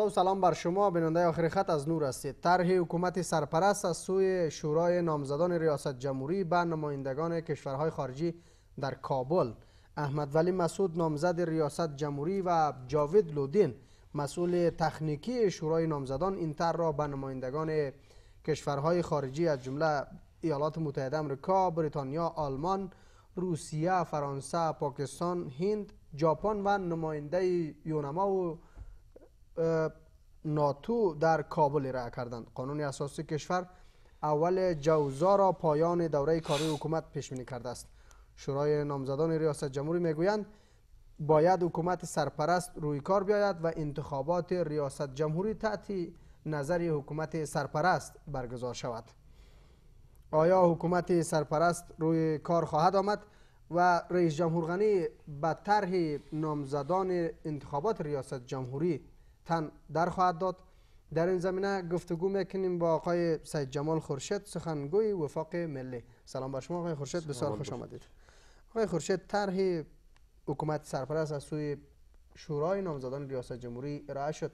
و سلام بر شما بیننده آخر خط از نور هستید. طرح حکومت سرپرست از سوی شورای نامزدان ریاست جمهوری به نمایندگان کشورهای خارجی در کابل، احمد ولی مسعود نامزد ریاست جمهوری و جاوید لودین مسئول تکنیکی شورای نامزدان این طرح را به نمایندگان کشورهای خارجی از جمله ایالات متحده آمریکا، بریتانیا، آلمان، روسیه، فرانسه، پاکستان، هند، ژاپن و نماینده یونما و ناتو در کابل ارائه کردند. قانون اساسی کشور اول جوزا را پایان دوره کاری حکومت پیش بینی کرده است. شورای نامزدان ریاست جمهوری میگویند باید حکومت سرپرست روی کار بیاید و انتخابات ریاست جمهوری تحت نظر حکومت سرپرست برگزار شود. آیا حکومت سرپرست روی کار خواهد آمد و رئیس جمهور غنی به طرح نامزدان انتخابات ریاست جمهوری تن در خواهد داد؟ در این زمینه گفتگو میکنیم با آقای سید جمال خورشید، سخنگوی وفاق ملی. سلام بر شما آقای خورشید، بسیار خوش آمدید. آقای خورشید، طرح حکومت سرپرست از سوی شورای نامزدان ریاست جمهوری ارائه شد.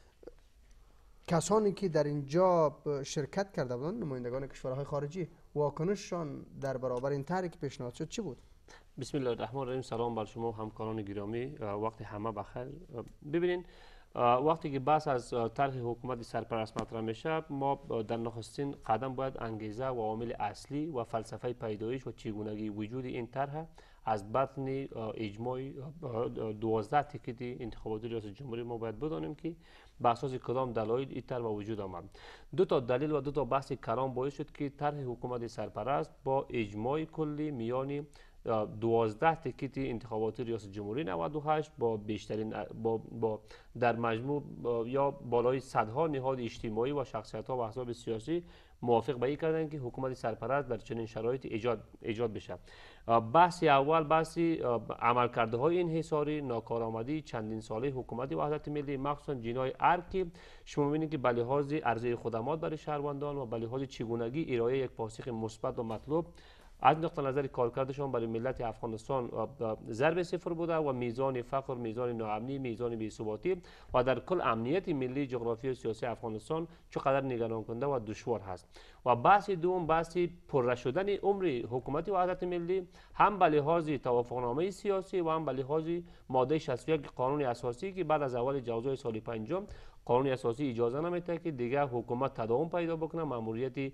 کسانی که در اینجا شرکت کرده بودند، نمایندگان کشورهای خارجی، واکنششان در برابر این طرحی که پیشنهاد شد چی بود؟ بسم الله الرحمن الرحیم. سلام بر شما همکاران گرامی، وقت همه بخیر. ببینین، وقتی که بحث از طرح حکومت سرپرست مطرح میشه، ما در نخستین قدم باید انگیزه و عامل اصلی و فلسفه پیدایش و چگونگی وجود این طرح از بطن اجماع 12 تیکت انتخاباتی ریاست جمهوری ما باید بدانیم که به اساس کدام دلایل این طرح به وجود آمد. دو تا دلیل و دو تا بحث کلان باعث شد که طرح حکومت سرپرست با اجماع کلی میان 12 تیکت انتخاباتی ریاست جمهوری 98 با بیشترین با در مجموع یا بالای صدها نهاد اجتماعی و شخصیت ها و احزاب سیاسی موافق به این کردند که حکومت سرپرست در چنین شرایط ایجاد بشه. بحث اول بحث عملکرده های انحصاری ناکارآمدی چندین ساله حکومت وحدت ملی، مخصوصا جناح ارگ که شما می‌بینید که به لحاظ عرضه خدمات برای شهروندان و به لحاظ چگونگی ارائه یک پاسخ مثبت و مطلوب از نقطه نظر کارکردشان برای ملت افغانستان ضرب صفر بوده و میزان فقر، میزان ناامنی، میزان بی‌ثباتی و در کل امنیت ملی، جغرافی و سیاسی افغانستان چقدر نگران کننده و دشوار هست. و بحث دوم بحث پررشد شدن عمر حکومت وحدت ملی، هم به لحاظ توافقنامه سیاسی و هم به لحاظ ماده 61 قانون اساسی که بعد از اول جوزای سال 5 قانون اساسی اجازه نمیده که دیگر حکومت تداوم پیدا بکنه، ماموریت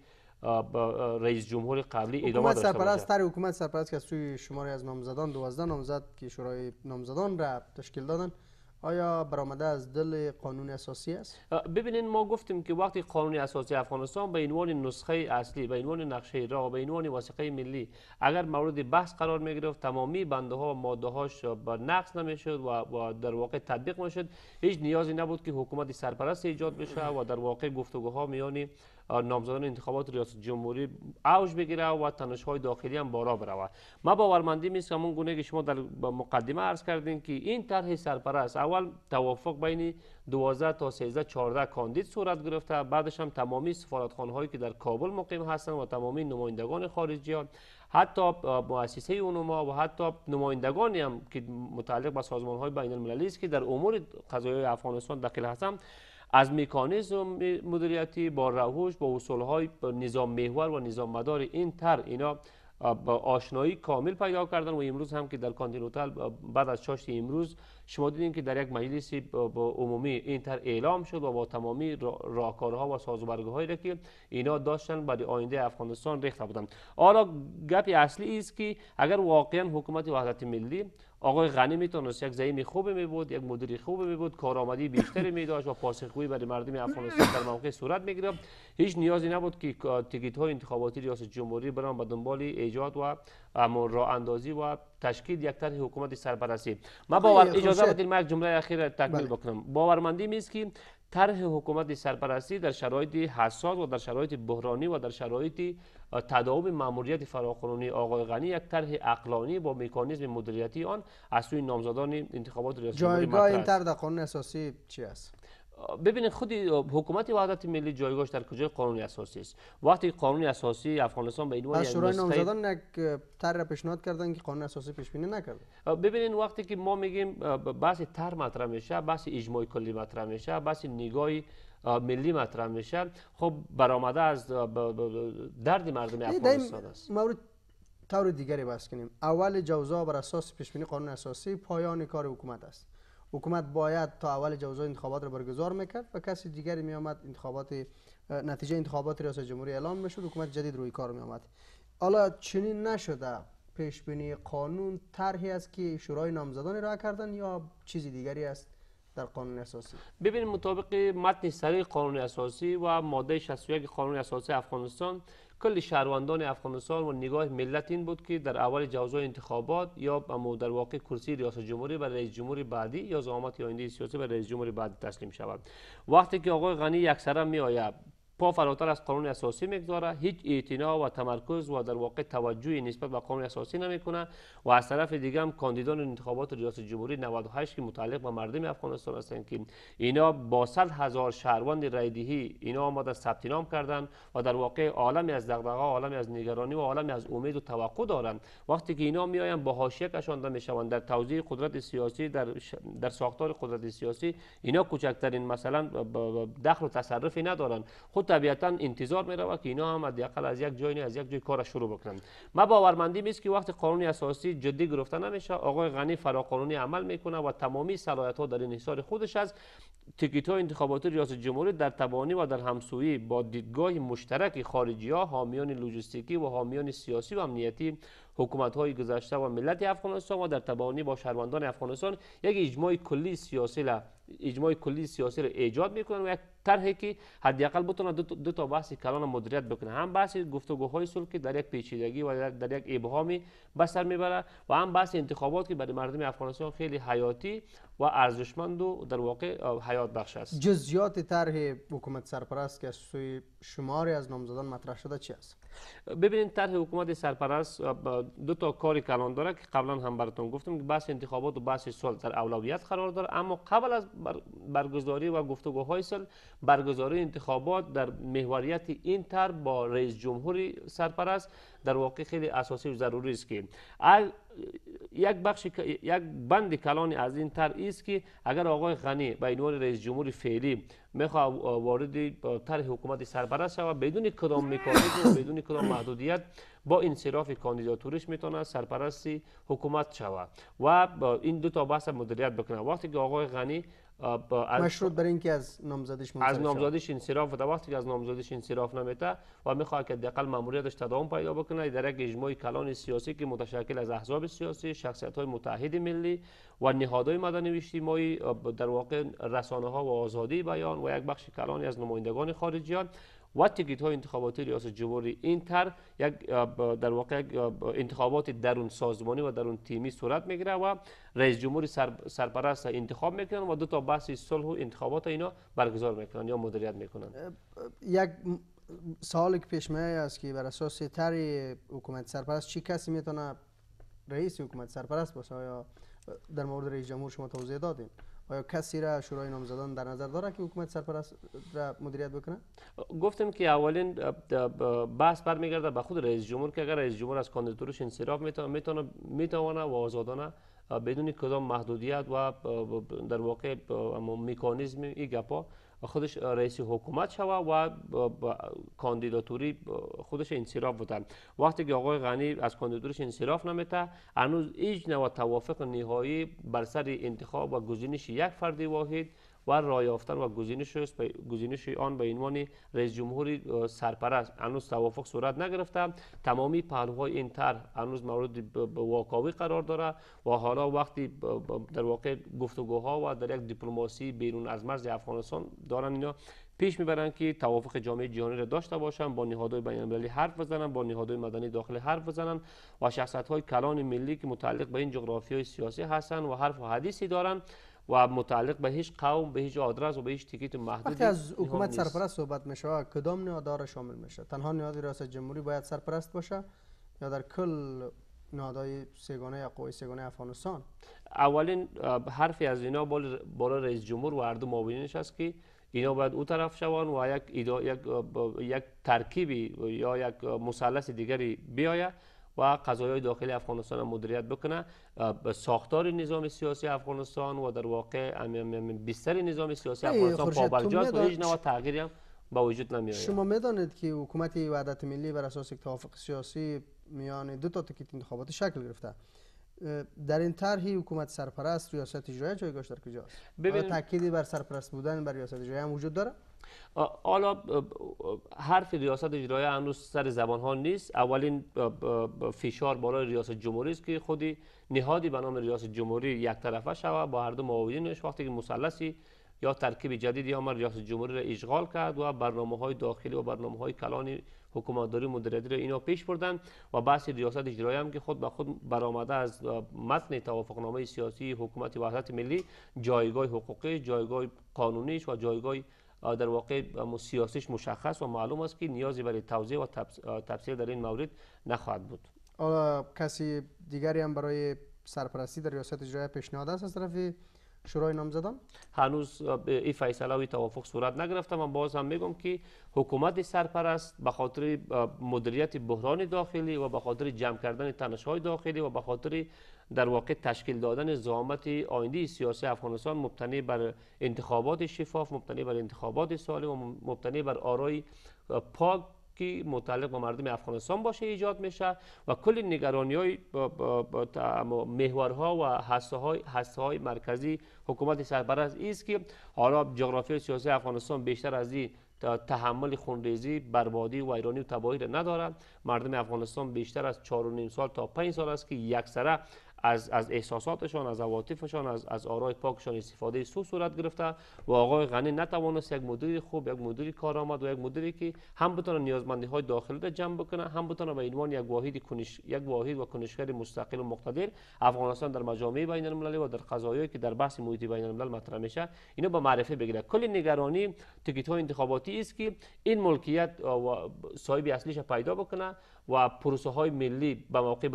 رئیس جمهور قبلی ادامه داشته باشه. طرح حکومت سرپرست که از سوی شماری از نامزدان 12 نامزد که شورای نامزدان را تشکیل دادن، آیا برآمده از دل قانون اساسی است؟ ببینید، ما گفتیم که وقتی قانون اساسی افغانستان به عنوان نسخه اصلی، به عنوان نقشه راه، به عنوان وثیقه ملی اگر مورد بحث قرار می گرفت، تمامی بنده ها و ماده هاش نقض نمیشد و در واقع تطبیق میشد، هیچ نیازی نبود که حکومت سرپرست ایجاد بشه و در واقع گفتگوها میان نامزدان انتخابات ریاست جمهوری اوج بگیره و تنش‌های داخلی هم بالا بره. ما باورمندیم است که همون گونه که شما در مقدمه عرض کردین که این طرح سرپرست اول توافق بین 12 تا 13 14 کاندید صورت گرفته، بعدش هم تمامی سفارتخانه‌هایی که در کابل مقیم هستند و تمامی نمایندگان خارجیان، حتی مؤسسه اونما و حتی نمایندگانی هم که متعلق به سازمان‌های بین‌المللی است که در امور قضایی افغانستان دخیل هستند، از مکانیزم مدیریتی با روش با اصولهای نظام محور و نظام مدار این طرح اینا با آشنایی کامل پیدا کردن و امروز هم که در کانتین هتل بعد از چاشت امروز شما دیدین که در یک مجلس عمومی این طرح اعلام شد و با تمامی راهکارها و سازوکارهایی را که اینا داشتن برای آینده افغانستان ریخته بودند. حالا گپ اصلی است که اگر واقعا حکومت وحدت ملی آقای غنی میتونست یک زعیم خوب می بود، یک مدیر خوب می بود، کارآمدی بیشتری می داشت و پاسخگویی برای مردم افغانستان در موقع صورت می گرفت، هیچ نیازی نبود که تیکت های انتخاباتی ریاست جمهوری برن به دنبال ایجاد و راه اندازی و تشکیل یک طرح حکومت سرپرستی. اجازه بدید من یک جمله اخیر تکمیل بکنم. باورمندیم است که طرح حکومت سرپرستی در شرایط حساس و در شرایط بحرانی و در شرایط تداوم ماموریت فراقانونی آقای غنی یک طرح عقلانی با مکانیزم مدیریتی آن از سوی نامزدان انتخابات ریاست جمهوری جایگاه این طرح در قانون اساسی چی است؟ ببینید خود حکومت وحدت ملی جایگاهش در کجای قانون اساسی است. وقتی قانون اساسی افغانستان به عنوان شورای نامزدان یک طرح پیشنهاد کردن که قانون اساسی پیش بینی نکرد. ببینید وقتی که ما میگیم بحث طرح مطرح میشه، بحث اجماع کلی مطرح میشه، بحث نگاه ملی مطرح میشه، خب برآمده از درد مردم افغانستان است. مورد طور دیگری بحث کنیم. اول جوزا بر اساس پیش بینی قانون اساسی پایان کار حکومت است. حکومت باید تا اول جوزا انتخابات را برگزار میکرد و کسی دیگری می آمد نتیجه انتخابات ریاست جمهوری اعلام میشد، حکومت جدید روی کار می آمد. حالا چنین نشده. پیش بینی قانون طرحی است که شورای نامزدان را کردن یا چیزی دیگری است در قانون اساسی؟ ببینید مطابق متن صریح قانون اساسی و ماده 61 قانون اساسی افغانستان، کل شهروندان افغانستان و نگاه ملت این بود که در اول جوزای انتخابات یا در واقع کرسی ریاست جمهوری برای رئیس جمهوری بعدی یا زعامت آینده سیاسی برای رئیس جمهوری بعدی تسلیم شود. وقتی که آقای غنی یکسره می آید پا فراتر از قانون اساسی میگذاره، هیچ اعتنا و تمرکز و در واقع توجهی نسبت به قانون اساسی نمیکنه و از طرف دیگه هم کاندیدان انتخابات ریاست جمهوری 98 که متعلق به مردم افغانستان هستند که اینا با 100,000 شهروند رایدهی اینا آمده ثبت نام کردن و در واقع عالمی از دغدغه، عالمی از نگرانی و عالمی از امید و توقع دارند. وقتی که اینا میآیند با حاشیه کشانده میشوند در توزیع قدرت سیاسی، در ساختار قدرت سیاسی اینا کوچکترین مثلا دخل و تصرفی ندارند، خود طبیعتا انتظار می رود که اینا هم حداقل از یک جای کار شروع بکنن. ما باورمندیم است که وقتی قانون اساسی جدی گرفته نمیشه، آقای غنی فراقانونی عمل میکنه و تمامی صلاحیت ها در انحصار خودش است. تیکیت های انتخاباتی ریاست جمهوری در تبانی و در همسویی با دیدگاه مشترک خارجی ها، حامیان لوجستیکی و حامیان سیاسی و امنیتی حکومت های گذشته و ملت افغانستان و در تبانی با شهروندان افغانستان یک اجماع کلی سیاسی را ایجاد میکنن و یک طرحی که حداقل بتونه دو تا بحث کلان مدیریت بکنه، هم بحث گفتگوهای صلح که در یک پیچیدگی و در یک ابهامی به سر میبره و هم بحث انتخابات که برای مردم افغانستان خیلی حیاتی و ارزشمند و در واقع حیات بخش است. جزئیات طرح حکومت سرپرست که از سوی شماری از نامزدان مطرح شده چی است؟ ببینید طرح حکومت سرپرست دو تا کاری کلان داره که قبلا هم براتون گفتم که بحث انتخابات و بحث صلح در اولویت قرار داره، اما قبل از برگزاری و گفتگوهای صلح برگزاری انتخابات در محوریت این طرح با رئیس جمهوری سرپرست در واقع خیلی اساسی و ضروری است که یک بند کلانی از این طرح است که اگر آقای غنی به عنوان رئیس جمهوری فعلی میخواد وارد طرح حکومت سرپرست شود بدون کدام مکانیزم و بدون کدام محدودیت با انصراف کاندیداتورش میتونه سرپرستی حکومت شود و این دو تا بحث مدیریت بکنه. وقتی که آقای غنی مشروط بر اینکه از نامزدیش انصراف و وقتی که از نامزدیش انصراف نمیته و میخواد که حداقل ماموریتش تداوم پیدا بکنه در یک اجماع کلان سیاسی که متشکل از احزاب سیاسی، شخصیت‌های متحد ملی و نهادهای مدنی و اجتماعی، در واقع رسانه‌ها و آزادی بیان و یک بخش کلانی از نمایندگان خارجیان و تیکیت های انتخاباتی ریاست جمهوری این طرح یک در واقع انتخابات درون سازمانی و درون تیمی صورت میگیره و رئیس جمهوری سرپرست انتخاب میکنن و دو تا بحث صلح و انتخابات اینا برگزار میکنن یا مدیریت میکنن. یک سوالی که پیش میاد است که بر اساس طرح حکومت سرپرست چی کسی میتونه رئیس حکومت سرپرست باشه؟ یا در مورد رئیس جمهور شما توضیح دادین، آیا کسی را شورای نامزدان در نظر داره که حکومت سرپرست را مدیریت بکنه؟ گفتم که اولین بحث برمیگرده به خود رئیس جمهور که اگر رئیس جمهور از کاندیداتورش انصراف میتونه و آزادانه بدون کدام محدودیت و در واقع مکانیزم این گپا خودش رئیس حکومت شود و کاندیداتوری خودش انصراف بده. وقتی که آقای غنی از کاندیداتورش انصراف نمیده، هنوز هیچ نوع توافق نهایی بر سر انتخاب و گزینش یک فرد واحد و رای یافتن و گزینش آن به عنوان رئیس جمهوری سرپرست هنوز توافق صورت نگرفته. تمامی پهلوهای این طرح هنوز مورد واکاوی قرار داره و حالا وقتی در واقع گفتگوها و در یک دیپلماسی بیرون از مرز افغانستان دارن اینا پیش میبرن که توافق جامعه جهانی را داشته باشن، با نهادهای بین‌المللی حرف بزنن، با نهادهای مدنی داخل حرف بزنن و شخصیت‌های کلان ملی که متعلق به این جغرافیای سیاسی هستن و حرف و حدیثی دارن و متعلق به هیچ قوم، به هیچ آدرس و به هیچ تیکیت محدودی. وقتی از حکومت سرپرست صحبت میشه کدام نهادها شامل میشه؟ تنها نهاد ریاست جمهوری باید سرپرست باشه یا در کل نهادهای سگانه یا قوای سگانه افغانستان؟ اولین حرفی از اینا بالا رئیس جمهور و هر دو معاونینش است که اینا باید او طرف شوند و یک ترکیبی یا یک مثلث دیگری بیاید و قضایای داخلی افغانستان مدیریت بکنه. ساختار نظام سیاسی افغانستان و در واقع بستر نظام سیاسی افغانستان پابرجاست و هیچ نوع تغییری هم با وجود نمیآید. شما میدانید که حکومت وحدت ملی بر اساس یک توافق سیاسی میان دو تا تیکت انتخاباتی شکل گرفته. در این طرح حکومت سرپرست ریاست اجرایی جایگاهش در کجاست؟ آیا تأکیدی بر سرپرست بودن بر ریاست اجرایی هم وجود داره؟ حالا حرف ریاست اجرایی هنوز سر زبان ها نیست. اولین فشار بالای ریاست جمهوری است که خودی نهادی به نام ریاست جمهوری یک طرفه شود با هر دو معاونینش. وقتی که مثلثی یا ترکیب جدیدی آمد ریاست جمهوری را اشغال کرد و برنامه‌های داخلی و برنامه‌های کلان حکومتداری مدیریتی را اینا پیش بردن و بحث ریاست اجرایی هم که خود به خود برآمده از متن توافقنامه سیاسی حکومت وحدت ملی، جایگاه حقوقی، جایگاه قانونیش و جایگاه در واقع سیاسیش مشخص و معلوم است که نیازی برای توضیح و تفصیل در این مورد نخواهد بود. کسی دیگری هم برای سرپرستی در ریاست اجرایی پیشنهاد است از طرف شورای نامزدان؟ هنوز این فیصله و توافق صورت نگرفته. من باز هم میگم که حکومت سرپرست به خاطر مدیریت بحران داخلی و به خاطر جمع کردن تنش‌های داخلی و به خاطر در واقع تشکیل دادن ضوابط آینده سیاسی افغانستان مبتنی بر انتخابات شفاف، مبتنی بر انتخابات سالم و مبتنی بر آرای پاک که متعلق به مردم افغانستان باشه ایجاد میشه و کل نگرانی‌های محورها و هسته‌های مرکزی حکومت سرپرست است که حالا جغرافی سیاسی افغانستان بیشتر از این تحمل خونریزی، بربادی و ویرانی و تباهی را ندارد. مردم افغانستان بیشتر از 4.5 سال تا 5 سال است که یکسره از احساساتشان، از عواطفشان، از آرای پاکشان استفاده سو صورت گرفته و آقای غنی نتوانست یک مدیر خوب، یک مدیر کارآمد و یک مدیری که هم بتونه نیازمندی های داخلی را جمع بکنه، هم بتونه به عنوان یک واحد و کنشگر مستقل و مقتدر افغانستان در مجامع بین المللی و در قضایایی که در بحث محیط بین الملل مطرح میشه اینو به معرفی بگیره. کل نگرانی تیکت های انتخاباتی است که این ملکیت و صاحب اصلیش پیدا بکنه و پروسه های ملی به موقع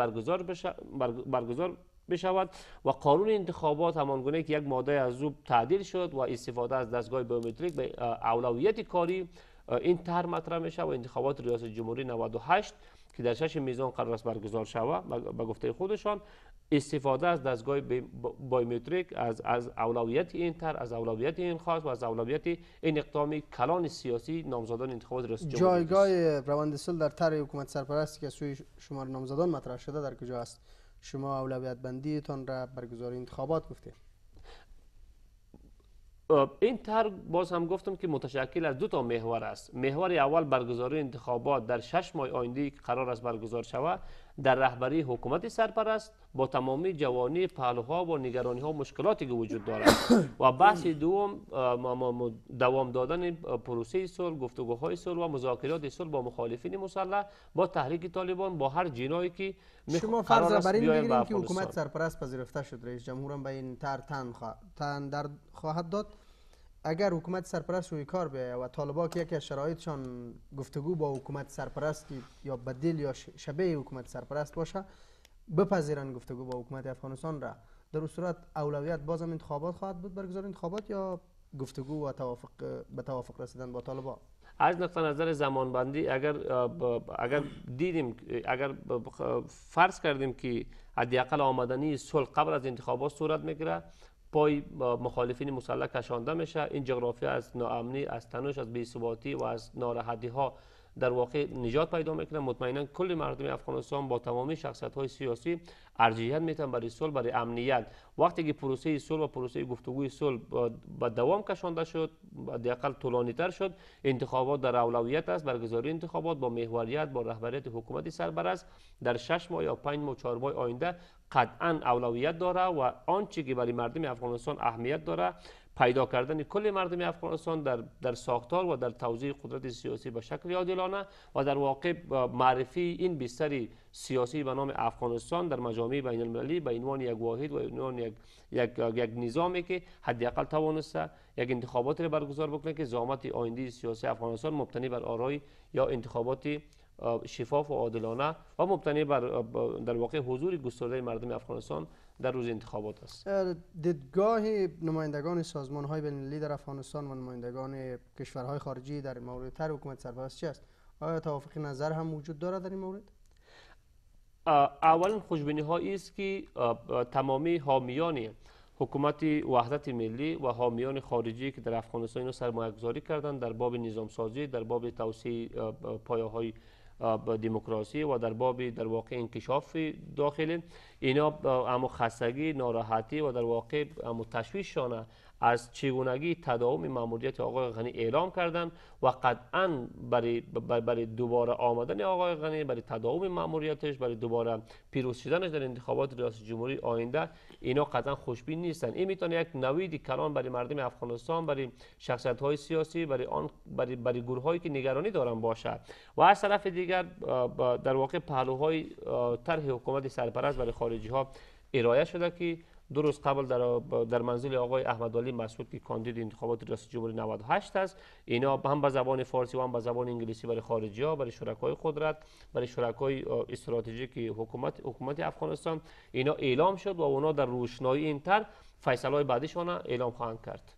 برگزار بشود و قانون انتخابات همانگونه که یک ماده از او تعدیل شد و استفاده از دستگاه بیومتریک به اولویت کاری این طرح مطرح میشه و انتخابات ریاست جمهوری 98 که در 6 میزان قرار است برگزار شود به گفته خودشان استفاده از دستگاه بیومتریک از اولویت این طرح، از اولویت این خاص و از اولویت این اقدام کلان سیاسی نامزدان انتخابات ریاست جمهوری. جایگاه روند صلح در طرح حکومت سرپرستی که سوی شما نامزدان مطرح شده در کجا است؟ شما اولویت بندیتان را برگزاری انتخابات گفتید. این طرح باز هم گفتم که متشکل از دو تا محور است. محور اول برگزاری انتخابات در 6 ماه آینده قرار است برگزار شود در رهبری حکومت سرپرست با تمامی جوانی پهلوها و نگرانی ها و مشکلاتی که وجود دارد و بحث دوم دوام دادن پروسه صلح، گفتگوهای صلح و مذاکرات صلح با مخالفین مسلح با تحریک طالبان با هر جنایی که شما فرض بر این بگیریم که حکومت سرپرست پذیرفته شد، رئیس جمهور هم به این طرح تن خواهد داد. اگر حکومت سرپرست روی کار بیاید و طالبان که یکی از شرایطشان گفتگو با حکومت سرپرست یا بدیل یا شبیه حکومت سرپرست باشه بپذیرن گفتگو با حکومت افغانستان را، در اون صورت اولویت بازم انتخابات خواهد بود، برگزار انتخابات یا گفتگو و به توافق رسیدن با طالبان؟ از نقطه نظر زمانبندی اگر دیدیم اگر فرض کردیم که حداقل آمدنی صلح قبل از انتخابات صورت میگیره، پای مخالفین مسلح کشانده میشه، این جغرافی از ناامنی، از تنش، از بی‌ثباتی و از ناراحتی ها در واقع نجات پیدا میکنه. مطمئنا کل مردم افغانستان با تمامی شخصیت های سیاسی ارجحیت میتن برای صلح، برای امنیت. وقتی که پروسه صلح و پروسه گفتگوی صلح با دوام کشانده شد، حداقل طولانی تر شد، انتخابات در اولویت است. برگزاری انتخابات با محوریت با رهبریت حکومت سرپرست در 6 ماه یا 5 ماه 4 ماه آینده قطعا اولویت داره و آنچه که برای مردم افغانستان اهمیت داره پیدا کردن کل مردم افغانستان در ساختار و در توزیع قدرت سیاسی به شکل عادلانه و در واقع معرفی این بستر سیاسی به نام افغانستان در مجامع بین المللی به عنوان یک واحد و عنوان یک نظامی که حداقل توانسته یک انتخابات را برگزار بکنه که ضمانت آینده سیاسی افغانستان مبتنی بر آرای یا انتخابات شفاف و عادلانه و مبتنی بر در واقع حضور گسترده مردم افغانستان در روز انتخابات است. دیدگاه نمایندگان سازمان های بین المللی در افغانستان و نمایندگان کشورهای خارجی در مورد طرح حکومت سرپرست چی است؟ آیا توافق نظر هم وجود دارد در این مورد؟ اولین خوشبینی هایی است که تمامی حامیان حکومت وحدت ملی و حامیان خارجی که در افغانستان اینو سرمایه گذاری کردند در باب نظام سازی، در باب توسعه پایه‌های دموکراسی و در باب در واقع انکشاف داخلی، اینا اما خستگی، ناراحتی و در واقع اما تشویششان از چگونگی تداوم ماموریت آقای غنی اعلام کردند و قطعا برای دوباره آمدن آقای غنی، برای تداوم ماموریتش، برای دوباره پیروز شدنش در انتخابات ریاست جمهوری آینده، اینا قطعا خوشبین نیستند. این میتونه یک نوید کلان برای مردم افغانستان، برای شخصیت های سیاسی، برای گروه هایی که نگرانی دارن باشه. و از طرف دیگر در واقع پهلوهای طرح حکومت سرپرست برای خارجی ها ارائه شده که دو روز قبل در منزل آقای احمدعلی مسعود که کاندید انتخابات ریاست جمهوری 98 است، اینا هم به زبان فارسی و هم به زبان انگلیسی برای خارجی ها، برای شرکای قدرت، برای شرکای استراتژیک حکومت افغانستان اینا اعلام شد و اونا در روشنایی این طرح فیصله های بعدیشان اعلام خواهند کرد.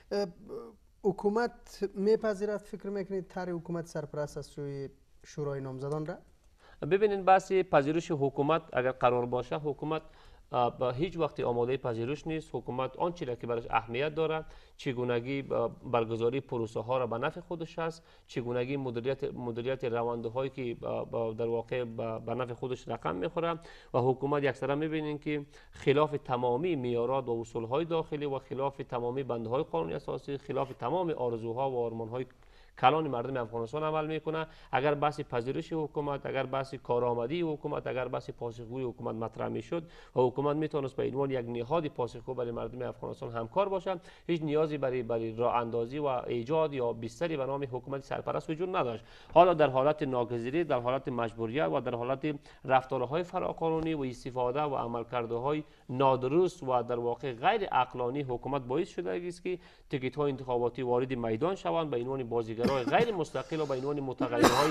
حکومت میپذیرد، فکر میکنید طرح حکومت سرپرست از سوی شورای نامزدان را؟ ببینید بحث پذیرش حکومت اگر قرار باشه، حکومت با هیچ وقتی آماده پذیرش نیست. حکومت آنچه را که براش اهمیت دارد چگونگی برگزاری پروسه ها را به نفع خودش است، چگونگی مدیریت روندهایی که در واقع به نفع خودش رقم میخوره و حکومت یکسره میبینین که خلاف تمامی معیارات و اصول های داخلی و خلاف تمامی بنده های قانونی اساسی، خلاف تمام آرزوها و آرمان های کلان مردم افغانستان عمل میکنه. اگر بحث پذیرش حکومت، اگر بحث کارآمدی حکومت، اگر بحث پاسخگویی حکومت مطرح میشد و حکومت میتونست به عنوان یک نهاد پاسخگو برای مردم افغانستان همکار باشه، هیچ نیازی برای راه اندازی و ایجاد یا بستری به نام حکومت سرپرست وجود نداشت. حالا در حالت ناگزیری، در حالت مجبوریت و در حالت رفتارهای فراقانونی و استفاده و عملکردهای نادرست و در واقع غیر عقلانی حکومت باعث شده است که تیکت های انتخاباتی وارد میدان شوند به عنوان بازیگرای غیر مستقل و به عنوان متغیرهای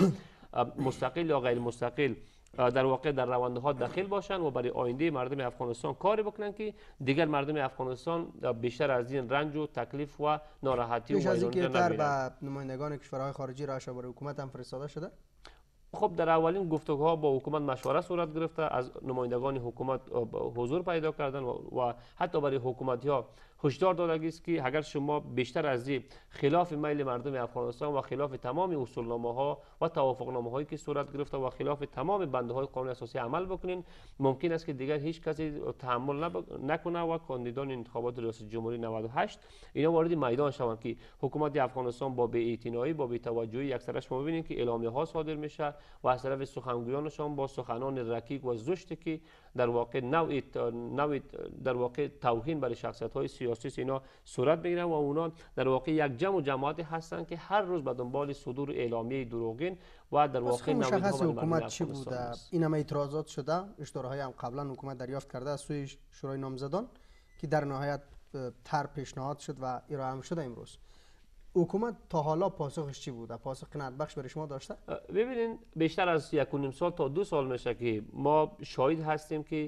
مستقل یا غیر مستقل در واقع در روندها داخل باشند و برای آینده مردم افغانستان کاری بکنن که دیگر مردم افغانستان بیشتر از این رنج و تکلیف و ناراحتی و ویرانی نبینند. به نمایندگان کشورهای خارجی را برای حکومت هم فرستاده شده؟ خب در اولین گفتگوها با حکومت مشوره صورت گرفته، از نمایندگان حکومت حضور پیدا کردن و حتی برای حکومتی ها هشدار داده است که اگر شما بیشتر از این خلاف میل مردم افغانستان و خلاف تمام اصولنامه ها و توافقنامه هایی که صورت گرفته و خلاف تمام بنده های قانون اساسی عمل بکنین، ممکن است که دیگر هیچ کسی تحمل نکنه و کاندیدان انتخابات ریاست جمهوری 98 اینا وارد میدان شوند که حکومت افغانستان با بی‌اعتنایی، با بی‌توجهی اکثرا شما ببینید که اعلامیه ها صادر میشه و از طرف سخنگویانشان با سخنان رکیک و زشتی که در واقع نوع در واقع توهین برای شخصیت های سیاسی اینا صورت میگیرن و اونا در واقع یک جمع و جماعتی هستند که هر روز به دنبال صدور اعلامیه دروغین و در واقع مشخص حکومت چی بوده؟ این هم اعتراضات شده، اشتراهای هم قبلا حکومت دریافت کرده از سوی شورای نامزدان که در نهایت طرح پیشنهاد شد و ارائه هم شده. امروز حکومت تا حالا پاسخش چی بوده؟ پاسخ قناعت بخش برای شما داشته؟ ببینید بیشتر از 1.5 سال تا 2 سال میشه که ما شاهد هستیم که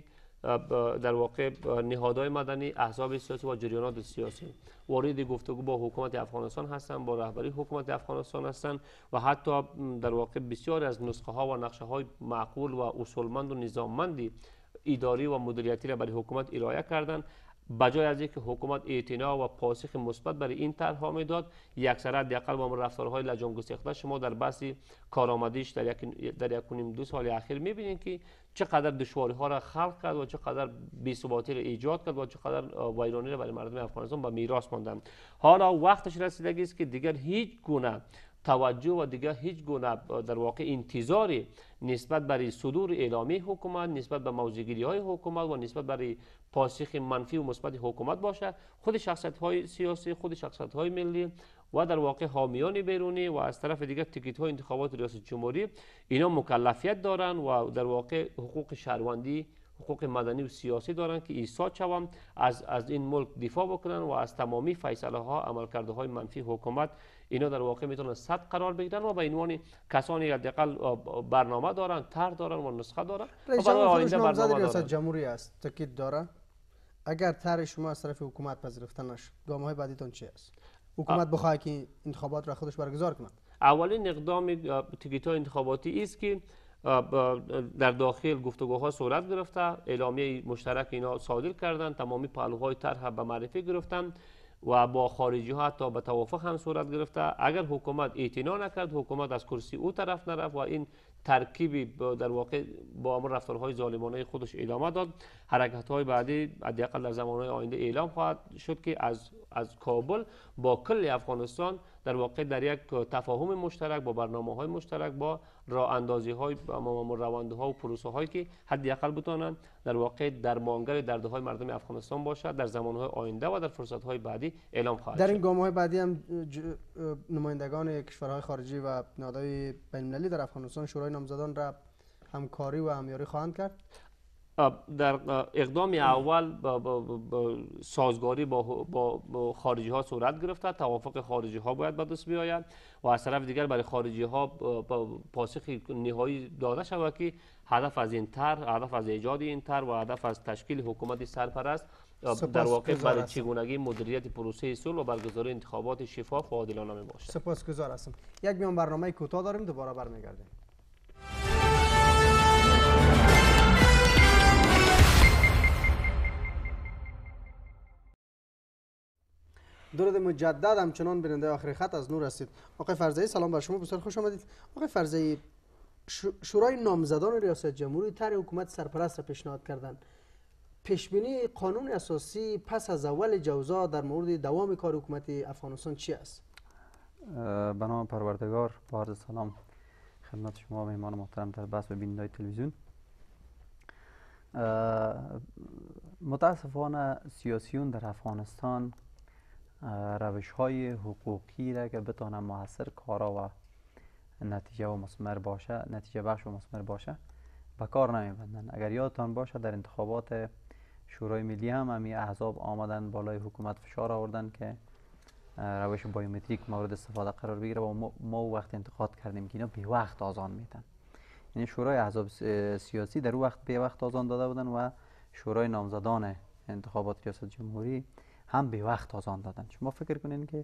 در واقع نهادهای مدنی، احزاب سیاسی و جریانات سیاسی وارد گفتگو با حکومت افغانستان هستند، با رهبری حکومت افغانستان هستند و حتی در واقع بسیاری از نسخه ها و نقشه های معقول و اصولمند و نظاممندی اداری و مدیریتی را برای حکومت ارائه کردند. بجای از اینکه حکومت اعتنا و پاسخ مثبت برای این طرح‌ها میداد، یکسره حداقل با رفتارهای لجام گسیخته شما در بحث کارآمدیش در 1.5-2 سال اخیر می‌بینید که چقدر دشواری‌ها را خلق کرد و چقدر بی‌ثباتی را ایجاد کرد و چقدر ویرانی را برای مردم افغانستان به میراث ماندن. حالا وقتش رسیده است که دیگر هیچ گونه توجه و دیگر هیچ گونه در واقع انتظاری نسبت برای صدور اعلامیه حکومت، نسبت به موضع‌گیری های حکومت و نسبت برای پاسخ منفی و مثبت حکومت باشه. خود شخصیت های سیاسی، خود شخصیت های ملی و در واقع حامیان بیرونی و از طرف دیگر تیکت های انتخابات ریاست جمهوری اینا مکلفیت دارن و در واقع حقوق شهروندی حقوق مدنی و سیاسی دارند که ایستاد شوند از این ملک دفاع بکنن و از تمامی فیصله ها عملکرده های منفی حکومت اینا در واقع میتونن صد قرار بگیرن و به عنوان کسانی حداقل برنامه دارن، طرح دارن و نسخه دارن و برای آینده برنامه ریاست دارن. جمهوری است تاکید داره اگر طرح شما از طرف حکومت پذیرفته نشد گام‌های بعدیتون چی است؟ حکومت بخواد که انتخابات را خودش برگزار کنه. اولین اقدام تیکیت‌های انتخاباتی است که در داخل گفتگوها صورت گرفته، اعلامیه مشترک اینا صادر کردن، تمامی پهلوهای طرح به معرفی گرفتن و با خارجی ها حتی به توافق هم صورت گرفته. اگر حکومت اعتنا نکرد، حکومت از کرسی او طرف نرفت و این ترکیبی در واقع با امر رفتارهای ظالمانه خودش ادامه داد، حرکت های بعدی حداقل در زمانهای آینده اعلام خواهد شد که از کابل با کل افغانستان در واقع در یک تفاهم مشترک با برنامه‌های مشترک با راه اندازی‌های روندها و پروسه هایی که حداقل بتونن در واقع درمانگر دردهای مردم افغانستان باشد در زمانهای آینده و در فرصت‌های بعدی اعلام خواهد در شد. این گام‌های بعدی هم نمایندگان کشورهای خارجی و نهادهای بین‌المللی در افغانستان شورای نامزدان را همکاری و همیاری خواهند کرد. در اقدام اول سازگاری با خارجی ها صورت گرفته، توافق خارجی ها باید به دست بیاید و از طرف دیگر برای خارجی ها پاسخ نهایی داده شود که هدف از این طرح، هدف از ایجاد این طرح و هدف از تشکیل حکومت سرپرست در واقع برای چگونگی مدیریت پروسه صلح و برگزاری انتخابات شفاف و عادلانه می باشد. سپاسگزار هستم. یک میان برنامه کوتاه داریم، دوباره برمیگردیم. درود مجدد، همچنان بیننده آخر خط از نور هستید. آقای فرزایی سلام بر شما، بسیار خوش آمدید. آقای فرزایی، شورای نامزدان ریاست جمهوری طرح حکومت سرپرست را پیشنهاد کردند. پیشبینی قانون اساسی پس از اول جوزا در مورد دوام کار حکومت افغانستان چی است؟ به نام پروردگار، با عرض سلام خدمت شما مهمان محترم در بحث و بیننده تلویزیون. متاسفانه سیاسیون در افغانستان روش های حقوقی را که بتانه موثر کارا و نتیجه و مثمر باشه، نتیجه بخش و مثمر باشه، به کار نمیبندن. اگر یادتان باشه در انتخابات شورای ملی هم همی احزاب آمدن بالای حکومت فشار آوردن که روش بایومتریک مورد استفاده قرار بگیره و ما وقت انتقاد کردیم که اینا بی وقت آزان میتن. یعنی شورای احزاب سیاسی در وقت بی وقت آزان داده بودن و شورای نامزدان انتخابات ریاست جمهوری هم به وقت آزان دادن. شما فکر کنین که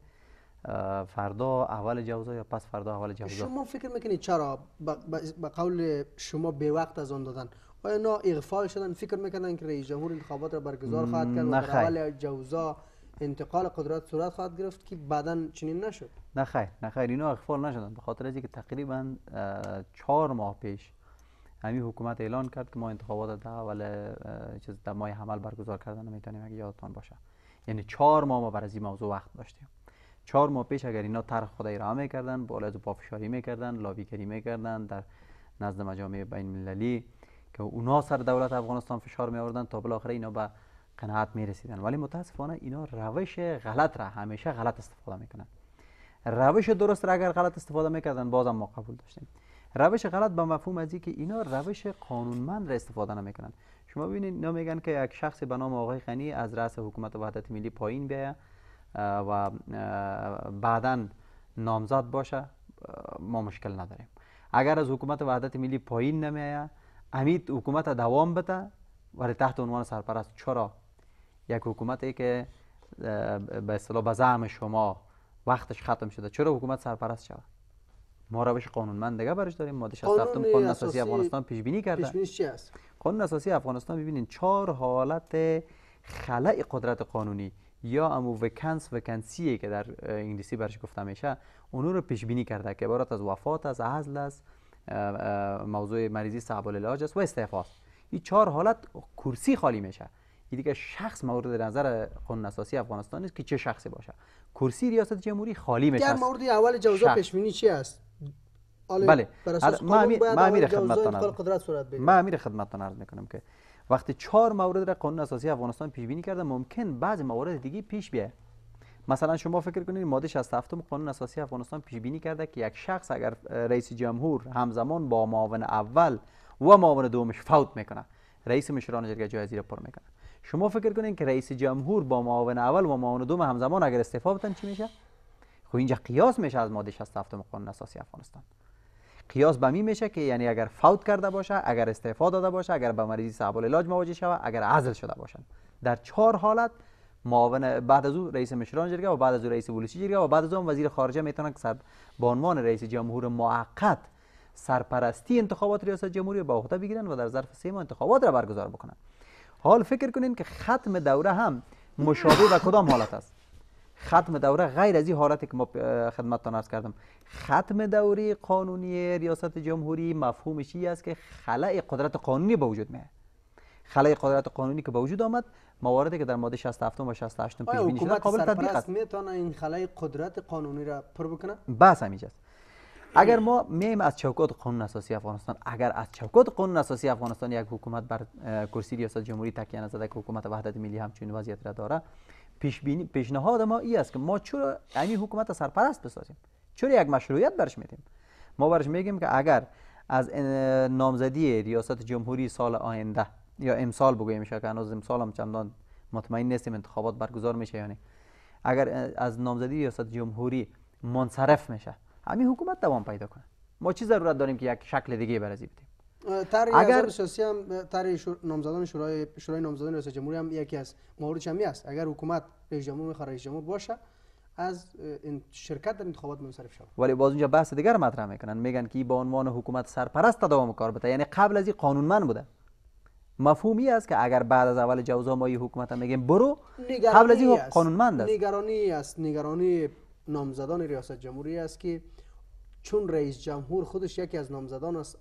فردا اول جوزا یا پس فردا اول جوزا؟ شما فکر میکنید چرا به قول شما به وقت آزان دادن؟ آیا اینا اغفال شدن؟ فکر میکنن که رئیس جمهور انتخابات را برگزار خواهد کرد و در اول جوزا انتقال قدرت صورت خواهد گرفت که بعداً چنین نشد؟ نه خیر اینا اغفال نشدن، به خاطر اینکه تقریبا 4 ماه پیش همین حکومت اعلان کرد که ما انتخابات در اول در ماه حمل برگزار کردن نمیتونیم، اگه یادتان باشه. یعنی 4 ماه ما برای این موضوع وقت داشتیم. 4 ماه پیش اگر اینا طرح خود ارائه میکردن، بالا از پافشاری میکردن، لابیگری میکردن در نزد مجامع بین المللی که اونا سر دولت افغانستان فشار می آوردن تا بالاخره اینا به قناعت میرسیدن. ولی متاسفانه اینا روش غلط را همیشه غلط استفاده میکنن. روش درست را اگر غلط استفاده میکردن بازم ما قبول داشتیم. روش غلط به مفهوم از که اینا روش قانونمند را استفاده نمیکنن. شما ببینید اینا میگن که یک شخص به نام آقای غنی از رأس حکومت وحدت ملی پایین بیاید و بعداً نامزد باشه، ما مشکل نداریم. اگر از حکومت وحدت ملی پایین نمیآید، امید حکومت دوام بده ولی تحت عنوان سرپرست. چرا یک حکومتی که به اصطلاح به زعم شما وقتش ختم شده چرا حکومت سرپرست شود؟ ما روش قانونمند دیگه برش داریم. ماده 67 قانون اساسی افغانستان پیش بینی کرده. پیش بینیش چی است؟ قانون اساسی افغانستان ببینید 4 حالت خلأ قدرت قانونی یا امو وکنسی که در انگلیسی برش گفته میشه اونو رو پیش بینی کرده که عبارت از وفات، از عزل، از موضوع مریضی صعب العلاج است و استعفا است. این 4 حالت کرسی خالی میشه. این دیگه شخص مورد نظر قانون اساسی افغانستان نیست که چه شخصی باشه. کرسی ریاست جمهوری خالی میشه. در مورد اول جوزا پیش بینی چی است؟ بله، ما امیر خدمتتون عرض میکنم که وقتی 4 مورد را قانون اساسی افغانستان پیش بینی کرده، ممکن بعضی موارد دیگه پیش بیاد. مثلا شما فکر کنید ماده 67 قانون اساسی افغانستان پیش بینی کرده که یک شخص اگر رئیس جمهور همزمان با معاون اول و معاون دومش فوت میکنه، رئیس مشران جرگه جای زیر پر میکنه. شما فکر کنین که رئیس جمهور با معاون اول و معاون دوم همزمان اگر استعفا بدن چی میشه؟ خب اینجا قیاس میشه از ماده 67 قانون اساسی افغانستان. قیاس به می میشه که یعنی اگر فوت کرده باشه، اگر استعفا داده باشه، اگر به مریضی صعب العلاج مواجه شود، اگر عزل شده باشند، در 4 حالت معاون بعد از او رئیس مشران جرگه و بعد از او رئیس ولسی جرگه و بعد از اون وزیر خارجه میتونن که به عنوان رئیس جمهور موقت سرپرستی انتخابات ریاست جمهوری به عهده بگیرن و در ظرف 3 ماه انتخابات را برگزار بکنن. حال فکر کنین که ختم دوره هم مشابه به کدام حالت است؟ ختم دوره غیر از این حالتی که ما خدمتتان عرض کردم. ختم دوره قانونی ریاست جمهوری مفهومش چی است که خلأ قدرت قانونی به وجود میاد. خلأ قدرت قانونی که به وجود آمد، مواردی که در ماده 67 و 68 پیش بینی شده قابل تطبیق است. میتونه این خلأ قدرت قانونی را پر بکنه؟ بس همینجاست. اگر ما میایم از چوکات قانون اساسی افغانستان، اگر از چوکات قانون اساسی افغانستان یک حکومت بر کرسی ریاست جمهوری تکیه نزده که حکومت وحدت ملی همچین وضعیت را داره، پیشنهاد ما این است که ما چرا این حکومت سرپرست بسازیم؟ چرا یک مشروعیت برش میدیم؟ ما برش میگیم که اگر از نامزدی ریاست جمهوری سال آینده یا امسال بگویم میشه که هنوز امسال هم چندان مطمئن نیستیم انتخابات برگزار میشه یا نه، اگر از نامزدی ریاست جمهوری منصرف میشه، همین حکومت دوام پیدا کنه. ما چی ضرورت داریم که یک شکل دیگه برازی بدیم؟ اگر سیاسی هم نامزدان شورای نامزدان ریاست جمهوری هم یکی از مواردش هم است. اگر حکومت رئیس جمهور میخواد رئیس جمهور باشه، از این شرکت در انتخابات منصرف شود. ولی باز اونجا بحث دیگر مطرح میکنن، میگن که به عنوان حکومت سرپرست دوام کار بده، یعنی قبل از این قانونمند بوده. مفهومی است که اگر بعد از اول جوزا ما این حکومت هم میگیم برو، قبل از این قانونمند است. نگرانی نامزدان ریاست جمهوری است که چون رئیس جمهور خودش یکی از نامزدان است،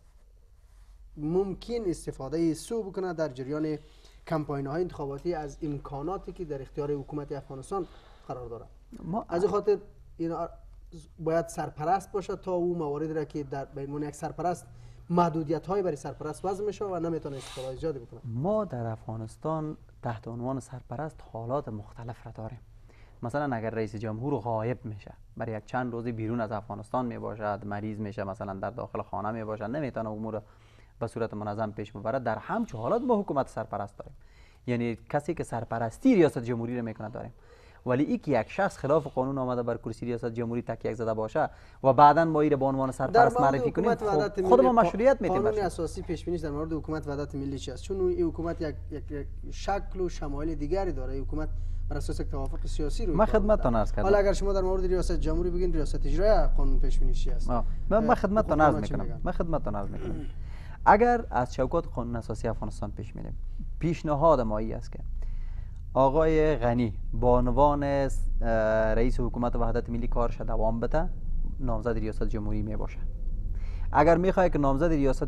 ممکن استفاده سو بکنه در جریان کمپاین‌های انتخاباتی از امکاناتی که در اختیار حکومت افغانستان قرار داره. از این خاطر اینا باید سرپرست باشه تا او مواردی را که در بین یک سرپرست محدودیت‌های برای سرپرست وضع میشه و نمیتونه استفاده زیادی بکنه. ما در افغانستان تحت عنوان سرپرست حالات مختلف را داریم. مثلا اگر رئیس جمهور غایب میشه، برای یک چند روزی بیرون از افغانستان می باشد، مریض میشه، مثلا در داخل خانه می باشد، نمیتونه امور به صورت منظم پیش ببره، در همچون حالات ما حکومت سرپرست داریم. یعنی کسی که سرپرستی ریاست جمهوری را میکنه داریم. ولی ای که یک شخص خلاف قانون آمده بر کرسی ریاست جمهوری تکیه زده باشه و بعدا ما این به عنوان سرپرست معرفی کنیم، خود ما مشروعیت میدیم. قانون اساسی پیش بینیش در مورد حکومت وحدت ملی چی است؟ چون این حکومت یک شکل و شمایل دیگری داره. این حکومت بر اساس توافق سیاسی رو ما خدمتتون عرض کردم. حالا اگر شما در مورد ریاست جمهوری بگین ریاست اجرایی قانون پیش بینی چی است؟ من خدمتتون عرض میکنم. اگر از چوکات قانون اساسی افغانستان پیش میریم، پیشنهاد ما این است که آقای غنی به عنوان رئیس حکومت وحدت ملی کارش دوام بده، نامزد ریاست جمهوری می باشه. اگر میخواد که نامزد ریاست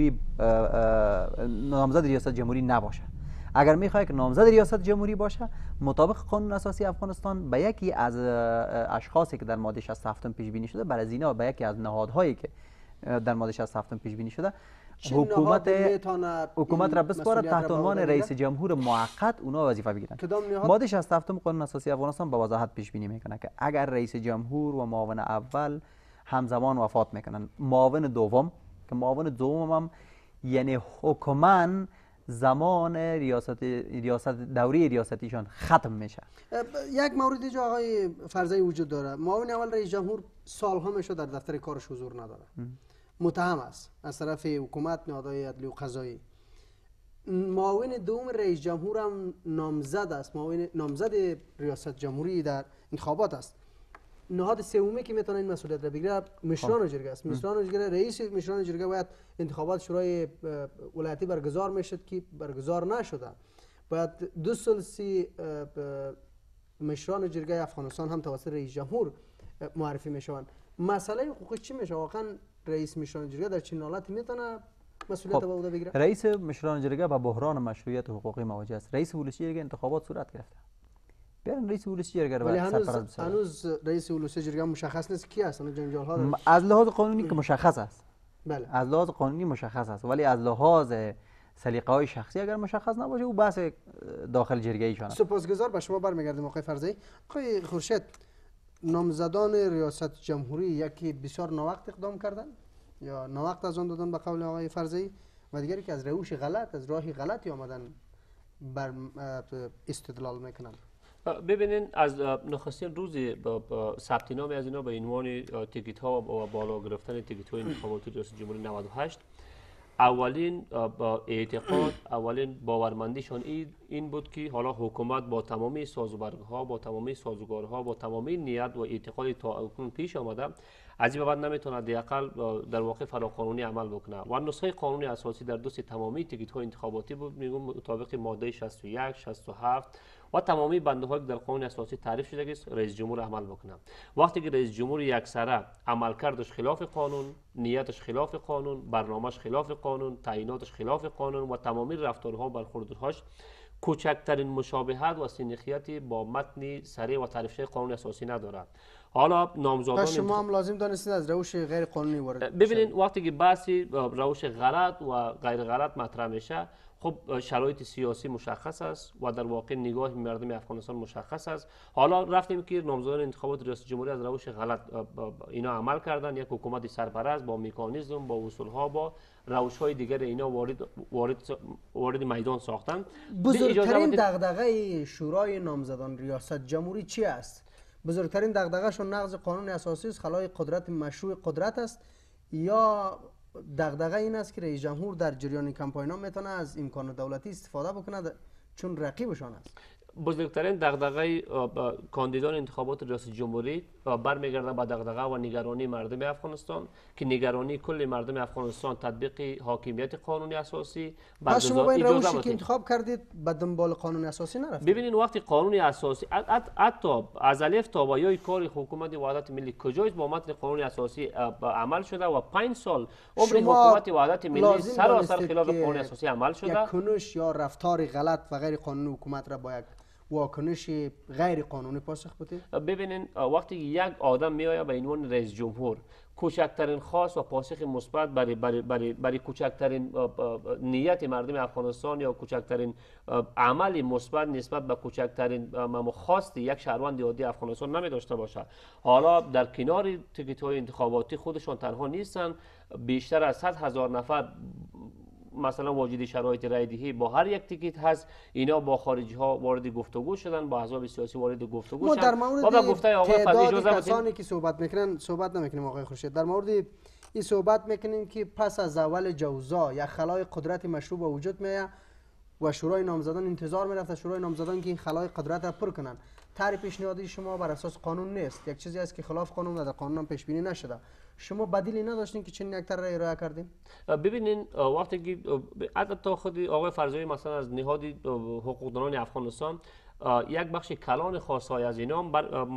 جمهوری نباشه، اگر میخواد که نامزد ریاست جمهوری باشه، مطابق قانون اساسی افغانستان به یکی از اشخاصی که در ماده 67 پیش بینی شده، برای زینا به یکی از نهادهایی که در ماده 67 پیش بینی شده، حکومت را بسپاره تحت عنوان رئیس جمهور موقت اونا وظیفه بگیرن. ماده 67 قانون اساسی افغانستان با وضاحت پیش بینی میکنه که اگر رئیس جمهور و معاون اول همزمان وفات میکنن، معاون دوم که معاون دوم هم یعنی حکما زمان دوره ریاستیشان ختم میشه. یک مورد اینجا آقای فرزی وجود داره. معاون اول رئیس جمهور سالها میشه در دفتر کارش حضور نداره، متهم است از طرف حکومت، نهادهای عدلی و قضایی. معاون دوم رئیس جمهور هم نامزد است، نامزد ریاست جمهوری در انتخابات است. نهاد سومی که میتونه این مسئولیت را بگیره مشران جرگه است. مشران جرگه، رئیس مشران جرگه باید انتخابات شورای ولایتی برگزار میشد که برگزار نشده. باید 2 ثلثی مشران جرگه افغانستان هم توسط رئیس جمهور معرفی میشوند. مسئله حقوقی چی میشه؟ واقعا رئیس مشران جرگه در چین حالتی میتونه مسئولیت به عهده بگیره؟ رئیس مشران جرگه با بحران مشروعیت حقوقی مواجه است. رئیس ولسی جرگه انتخابات صورت گرفته. بیان رئیس ولسی جرگه رو هنوز رئیس ولسی جرگه مشخص نیست کی است. جنجال ها از لحاظ قانونی که مشخص است. بله. از لحاظ قانونی مشخص است، ولی از لحاظ سلیقه های شخصی اگر مشخص نباشه، او بحث داخل جرگه ایشان است. سپاسگزار. به شما برمیگردیم آقای فرزی. آقای خورشید، نامزدان ریاست جمهوری یکی بسیار ناوقت اقدام کردن یا ناوقت از آن دادن به قول آقای فرزی و دیگری که از روش غلط، از راهی غلطی آمدن بر استدلال میکنن. ببینین از نخستین روز ثبت نام از اینا به عنوان تیکت ها و بالا گرفتن تیکت های انتخاباتی ریاست جمهوری 98 اولین اعتقاد، اولین باورمندیشان این بود که حالا حکومت با تمامی سازوکارها، با تمامی سازوکارها، با تمامی نیت و اعتقادی تا اکنون پیش آمده، از این بعد نمیتونه حداقل در واقع فراقانونی عمل بکنه و نسخه قانون اساسی در دست تمامی تیکت های انتخاباتی بود، میگم مطابق ماده 61 67 و تمامی بنده هایی که در قانون اساسی تعریف شده است رئیس جمهور عمل بکنه. وقتی که رئیس جمهور یکسره عملکردش خلاف قانون، نیتش خلاف قانون، برنامهش خلاف قانون، تعییناتش خلاف قانون و تمامی رفتارها و برخوردهاش کوچکترین مشابهت و سنخیتی با متن صریح و تعریف شده قانون اساسی ندارد. حالا نامزادان شما هم لازم دانستید از روش غیر قانونی وارد ببینید وقتی که بحثی روش غلط و غیر غلط مطرح میشه، خب شرایط سیاسی مشخص است و در واقع نگاه مردم افغانستان مشخص است. حالا رفتیم که نامزدان انتخابات ریاست جمهوری از روش غلط اینا عمل کردن، یک حکومت سرپرست با مکانیزم، با اصولها، با روش‌های دیگر اینا وارد میدان ساختن. بزرگترین دغدغه شورای نامزدان ریاست جمهوری چی است؟ بزرگترین دغدغه‌شون نقض قانون اساسی است، خلای قدرت مشروع قدرت است، یا دغدغه این است که رئیس جمهور در جریان کمپاین میتونه از امکان دولتی استفاده بکنه چون رقیبشان است؟ بزرگترین دغدغه کاندیدان انتخابات ریاست جمهوری برمیگرده به دغدغه و نگرانی مردم افغانستان که نگرانی کل مردم افغانستان تطبیق حاکمیت قانونی اساسی. پس شما با این روشی که انتخاب کردید به دنبال قانون اساسی نرفتید؟ ببینید وقتی قانون اساسی حتی از الف تا با یای کار حکومت وحدت ملی کجایست با متن قانون اساسی عمل شده و 5 سال عمر حکومت وحدت ملی سراسر خلاف قانون اساسی عمل شده. یک کنش یا رفتار غلط و غیر قانونی حکومت را با یک واکنش غیر قانونی پاسخ بدید؟ ببینین وقتی یک آدم میآید به عنوان رئیس جمهور، کوچکترین خواست و پاسخ مثبت برای کوچکترین نیت مردم افغانستان یا کوچکترین عملی مثبت نسبت به کوچکترین خواست یک شهروند عادی افغانستان نمی داشته باشه. حالا در کنار تیکت های انتخاباتی خودشان تنها نیستن، بیشتر از 100,000 نفر مثلا واجد شرایط رایدهی با هر یک تیکت هست، اینا با خارجی ها وارد گفتگو شدن، با احزاب سیاسی وارد گفتگو شدن. ما در مورد تعداد کسانی که صحبت میکنن صحبت نمیکنیم آقای خورشید، در مورد این صحبت میکنیم که پس از اول جوزا یک خلای قدرت مشروع به وجود میاد و شورای نامزدان انتظار میرفت شورای نامزدان که این خلای قدرت را پر کنن. طرح پیشنهادی شما بر اساس قانون نیست، یک چیزی است که خلاف قانون و در قانون هم پیش بینی نشده. شما بدیلی نداشتین که چنین یک طرح را ارائه کردین؟ ببینین وقتی که حتی خود آقای فرزایی مثلا از نهاد حقوقدانان افغانستان یک بخش کلان خاصای از اینا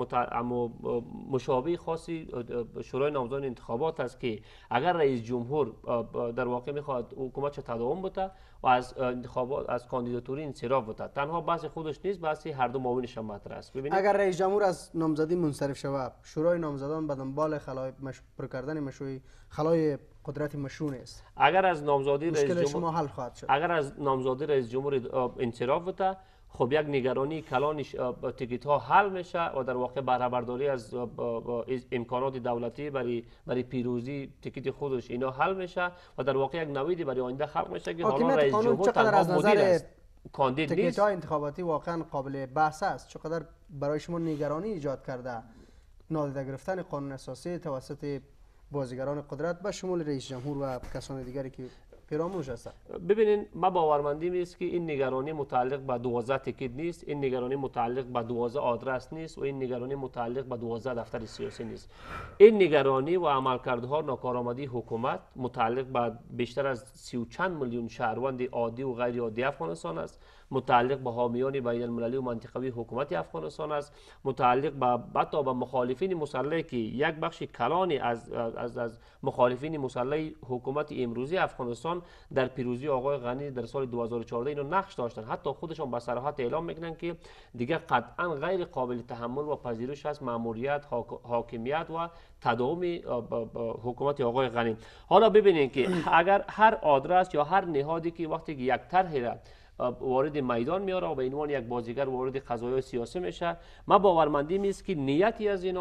مشابه خاصی شورای نامزدان انتخابات است که اگر رئیس جمهور در واقع میخواد حکومتش تداوم بده و از انتخابات از کاندیداتوری انصراف بده، تنها بحث خودش نیست، بحث هر دو معاونش هم مطرح است. ببینید اگر رئیس جمهور از نامزدی منصرف شود، شورای نامزدان به دنبال خلای پر کردن مشروع خلای قدرت مشروع است. اگر از نامزدی رئیس جمهور شما حل خواهد شد. اگر از نامزدی رئیس جمهور انصراف بده، خب یک نگرانی کلانش تیکت ها حل میشه و در واقع بهره برداری از امکانات دولتی برای پیروزی تیکت خودش اینا حل میشه و در واقع یک نویدی برای آینده خلق میشه که حالا رئیس جمهور تنها مدیر است، کاندید نیست. تیکت های انتخاباتی واقعا قابل بحث است. چقدر برای شما نگرانی ایجاد کرده نادیده گرفتن قانون اساسی توسط بازیگران قدرت به شمول رئیس جمهور و کسان دیگری که پیرامونش هستند؟ ببینین ما باورمندیم است که این نگرانی متعلق به 12 تیکت نیست، این نگرانی متعلق به 12 آدرس نیست و این نگرانی متعلق به 12 دفتر سیاسی نیست. این نگرانی و عملکردها ناکارآمدی حکومت متعلق به بیشتر از 30 و چند میلیون شهروند عادی و غیر عادی افغانستان است، متعلق به حامیان بین المللی و منطقوی حکومت افغانستان است، متعلق به حتی به مخالفین مسلح که یک بخش کلانی از مخالفین مسلح حکومت امروزی افغانستان در پیروزی آقای غنی در سال 2014 اینو نقش داشتن. حتی خودشان به صراحت اعلام میکنن که دیگه قطعا غیر قابل تحمل و پذیرش است ماموریت، حاکمیت و تداوم حکومت آقای غنی. حالا ببینید که اگر هر آدرس یا هر نهادی که وقتی که یک طرح وارد میدان میاره و به عنوان یک بازیگر وارد قضایای سیاسی میشه، ما باورمندیم است که نیتی از اینا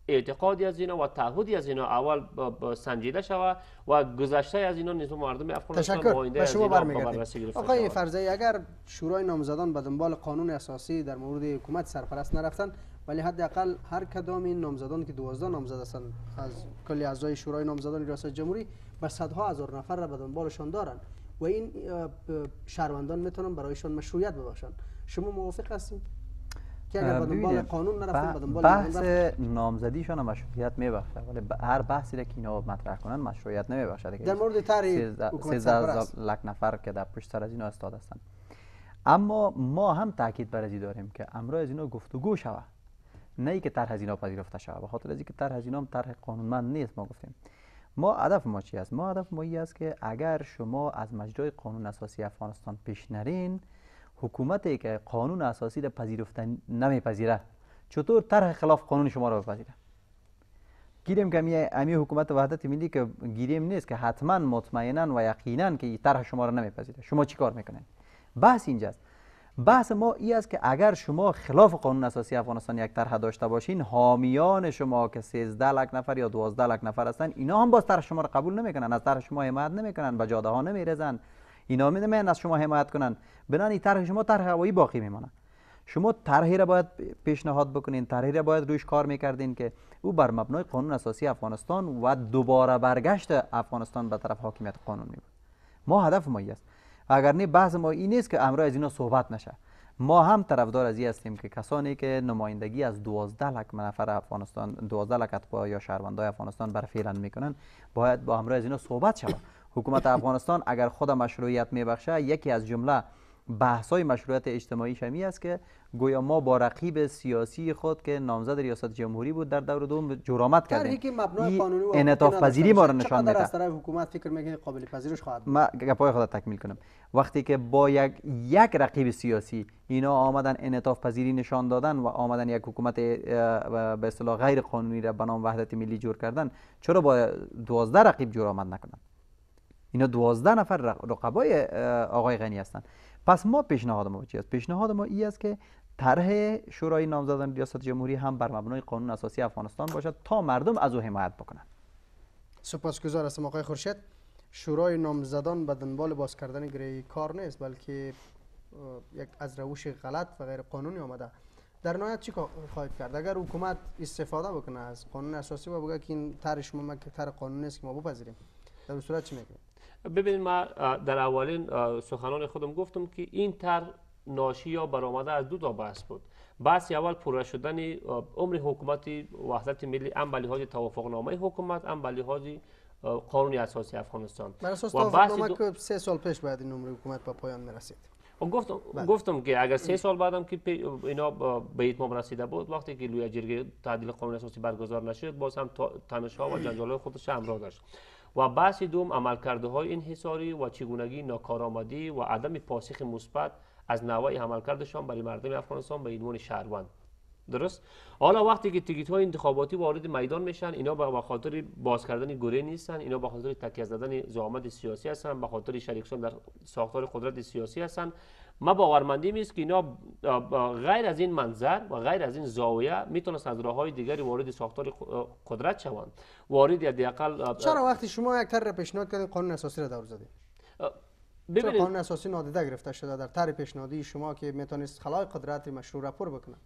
اعتقادی از اینا و تعهدی از اینا اول سنجیده شود و گذشته از اینا نسبت مردم افغانستان تشکر. به شما بررسی برمیگردیم. آقای فرزی، اگر شورای نامزدان به دنبال قانون اساسی در مورد حکومت سرپرست نرفتن، ولی حداقل هر کدام این نامزدان که 12 نامزد هستند از کل اعضای شورای نامزدان ریاست جمهوری به صدها هزار نفر را به دنبالشان دارند و این شهروندان میتونن برایشان مشروعیت ببخشن. شما موافق هستید که اگر به دنبال قانون نرفتن به دنبال بحث نامزدیشان مشروعیت میبخشه، ولی هر بحثی که اینا مطرح کنن مشروعیت نمیبخشه. در مورد طرح حکومت سرپرست 13 لک نفر که در پشت سر از اینا استاد هستند. اما ما هم تاکید بر این داریم که امروز از اینا گفتگو شود، نه ای که طرح از اینا پذیرفته شود، به خاطر اینکه طرح از اینا هم طرح قانونمند نیست. ما گفتیم ما هدف ما چی است؟ ما هدف ما این است که اگر شما از مجرای قانون اساسی افغانستان پیش نرین، حکومتی که قانون اساسی را پذیرفته نمیپذیره چطور طرح خلاف قانون شما را بپذیره؟ گیریم که امی حکومت وحدت ملی که گیریم نیست که حتما مطمئنا و یقینا که طرح شما را نمیپذیره. شما چی کار میکنین؟ بحث اینجاست. بحث ما این است که اگر شما خلاف قانون اساسی افغانستان یک طرح داشته باشین، حامیان شما که 13 لک نفر یا 12 لک نفر هستن، اینا هم باز طرح شما را قبول نمیکنن، از طرح شما حمایت نمیکنن، به جاده ها نمیریزن، اینا نمیدونن از شما حمایت کنن، بنابراین طرح شما طرح هوایی باقی میمونه. شما طرحی را باید پیشنهاد بکنین، طرحی را باید روش کار میکردین که او بر مبنای قانون اساسی افغانستان و دوباره برگشت افغانستان به طرف حاکمیت قانون می بود. ما هدف ما است. اگر نه بحث ما این نیست که امروز از اینا صحبت نشه. ما هم طرفدار از این هستیم که کسانی که نمایندگی از 12 لک نفر افغانستان، 12 لک اتباع یا شهروندای افغانستان بر فعلا میکنن، باید با امروز از اینا صحبت شود. حکومت افغانستان اگر خود مشروعیت میبخشه، یکی از جمله بحث‌های مشروعیت اجتماعی شمی است که گویا ما با رقیب سیاسی خود که نامزد ریاست جمهوری بود در دور دوم جرأت کردیم. که مبنای قانونی و انعطاف پذیری ما را نشان میده. از طرف حکومت فکر میکنید قابل پذیرش خواهد بود؟ ما گپای خود تکمیل کنم. وقتی که با یک رقیب سیاسی اینا آمدن انعطاف پذیری نشان دادن و آمدن یک حکومت به اصطلاح غیر قانونی را به نام وحدت ملی جور کردن، چرا با 12 رقیب جرأت نکنن؟ اینا 12 نفر رقبای آقای غنی هستند. پس ما پیشنهاد ما چی است؟ پیشنهاد ما این است که طرح شورای نامزدان ریاست جمهوری هم بر مبنای قانون اساسی افغانستان باشد تا مردم از او حمایت بکنند. سپاسگزار هستم آقای خورشید. شورای نامزدان به دنبال باز کردن گره کار نیست، بلکه یک از روش غلط و غیر قانونی آمده. در نهایت چی خواهید کرد اگر حکومت استفاده بکنه از قانون اساسی و بگه که این طرح شما طرح قانونی است که ما بپذیریم؟ در صورت چی میگید؟ ببینید، ما در اولین سخنان خودم گفتم که این طرح ناشی یا برآمده از دو تا بحث بود. بحث اول پوره شدن عمر حکومت وحدت ملی، هم به لحاظ توافقنامه حکومت، هم به لحاظ قانون اساسی افغانستان. بر اساس توافقنامه که 3 سال پیش بعد این عمر حکومت به پایان میرسید. گفتم که اگر 3 سال بعدم که اینا به اتمام رسیده بود، وقتی که لوی جرگه تعدیل قانون اساسی برگزار نشد، باز هم تنش‌ها و جنجال‌های خودش همراه داشت. و بحث دوم عملکردهای انحصاری و چگونگی ناکارآمدی و عدم پاسخ مثبت از نوع عملکردشان برای مردم افغانستان به عنوان شهروند. درست؟ حالا وقتی که تیکیت های انتخاباتی وارد میدان میشن، اینا به خاطر باز کردن گره نیستن، اینا به خاطر تکیه زدن زعامت سیاسی هستن، به خاطر شریک شدن در ساختار قدرت سیاسی هستن. ما باورمندیم است که اینا غیر از این منظر و غیر از این زاویه میتونست از راههای دیگری وارد ساختار قدرت شوند. وارد حداقل چرا وقتی شما یک طرح پیشنهاد کردین قانون اساسی را دور زدید؟ ببینید، قانون اساسی نادیده گرفته شده در طرح پیشنهادی شما که میتونست خلای قدرت مشروع را پر بکنه.